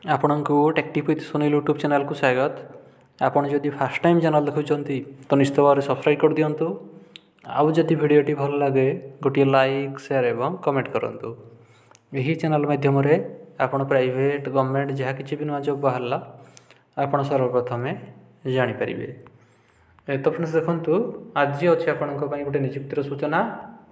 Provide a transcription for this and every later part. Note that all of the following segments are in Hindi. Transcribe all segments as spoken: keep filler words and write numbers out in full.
आपण को टेक्टिव विथ सुनील यूट्यूब चैनल को स्वागत। आपण जदि फास्ट टाइम चैनल देखुंती तो निश्चित भाव में सब्सक्राइब कर दिंतु। आउ जदि भिडियोटी भल लगे गोटे लाइक शेयर एवं कमेंट करूँ। यही चैनल माध्यम आपण प्राइवेट गवर्नमेंट जहाँ किसी भी नुआ जॉब बाहर आपण सर्वप्रथम जानीपर। तो फ्रेंड्स देखु आज अच्छे आपण गोटे निजुक्तिर सूचना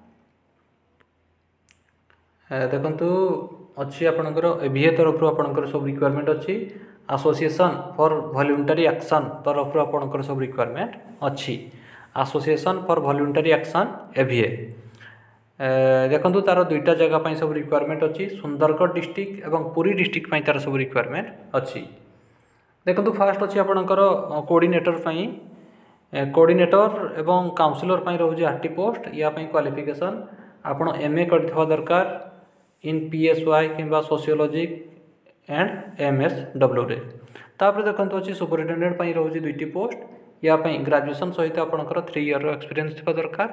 देखु अच्छी आपणकर एभीए तरफ आपणकर सब रिक्वायरमेंट अच्छी एसोसिएशन फॉर वॉलंटरी एक्शन तरफ आपणकर सब रिक्वायरमेंट अच्छी एसोसिएशन फॉर वॉलंटरी एक्शन एभीए देखु तार दुईटा जगह सब रिक्वायरमेंट अच्छी सुंदरगढ़ डिस्ट्रिक्ट एवं पुरी डिस्ट्रिक्ट तार सब रिक्वायरमेंट अच्छी। देखु फास्ट अच्छी आपणकर कोऑर्डिनेटर कोऑर्डिनेटर एवं काउंसिलर रोज आरटी पोस्ट या क्वालिफिकेशन आपण एमए करथिबा दरकार इन पीएसवाई किंबा सोशियोलॉजी एंड एमएसडब्ल्यू रे। तापर देखंतु अछि सुपरिटेंडेंट पई रहउछि दुईटी पोस्ट या पई ग्रेजुएशन सहित आपनकर थ्री इयर रो एक्सपीरियंस थिबा दरकार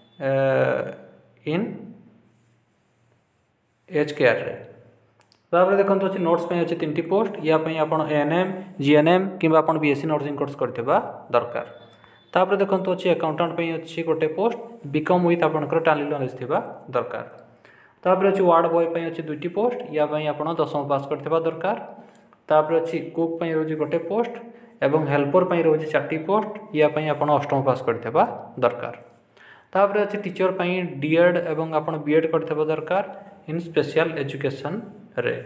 इन एज केयर रे। तापर देखंतु अछि नोट्स पई अछि तीनटी पोस्ट या पई आपण एएनएम जीएनएम किंबा आपण बीएससी नर्सिंग कोर्स करथिबा दरकार। तापर देखंतु अछि अकाउंटेंट पई अछि गोटे पोस्ट बीकॉम विथ आपनकर टैली नॉलेज थिबा दरकार। तापर अच्छी वार्ड बॉय पई अच्छी दुईटी पोस्ट या पई आपण दसम पास करथिबा दरकार। तापर अच्छी कुक पई रोजी गोटे पोस्ट एवं हेल्पर पई रोजी चारटी पोस्ट या पई आपण अष्टम पास करथिबा दरकार। तापर अच्छी टीचर पई डीएड एवं आपण बीएड करथिबा दरकार इन स्पेशल एजुकेशन रे।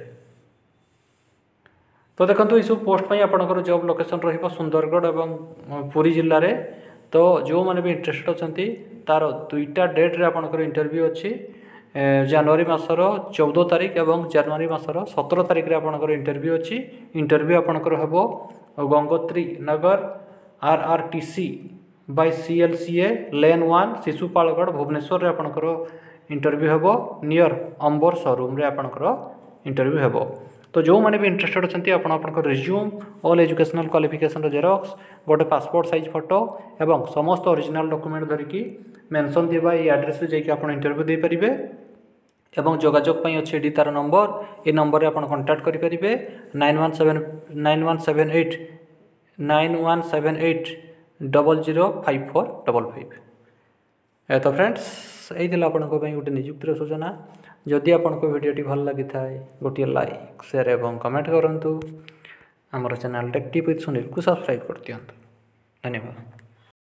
तो देखंतु इस पोस्ट पई आपणकर जॉब लोकेशन रहिबा सुंदरगढ़ एवं पुरी जिल्ला रे। तो जो माने भी इंटरेस्टेड अछंती तार दुईटा डेट रे आपणकर इंटरव्यू अछि जनवरी मासर चौदह तारिख एवं जनवरी मासर सत्रह तारिख रे आपणकर इंटरव्यू अच्छी। इंटरव्यू आपणकर हेबो Gangotri Nagar RRTC by CLCA lane one Shishupalgarh Bhubaneswar रे आपणकर इंटरव्यू हेबो नियर अंबर शोरूम रे आपणकर इंटरव्यू हेबो। तो जो माने भी इंटरेस्टेड अछंती आपण आपणकर रिज्यूम ऑल एजुकेशनल क्वालिफिकेशन रो जेरॉक्स गोटे पासपोर्ट साइज फोटो एवं समस्त ओरिजिनल डॉक्यूमेंट धरिकी मेंशन दिबा ए एड्रेस रे जाके आपण इंटरव्यू दे परिबे एवं जोगाजोग पई अछि एडी तार नंबर ए नंबर रे आपण कांटेक्ट करि परिबे nine one seven nine one seven eight nine one seven eight double zero five four double five. तो फ्रेंड्स यही दिला आपण को पई गोटे नियुक्तिर सूचना। जदि आपण को वीडियोटी भल लागि थाए गोटे लाइक शेयर एवं कमेंट करंतु। हमर चैनल टेक्टिव विथ सुनील को सब्सक्राइब कर दियंतु। धन्यवाद।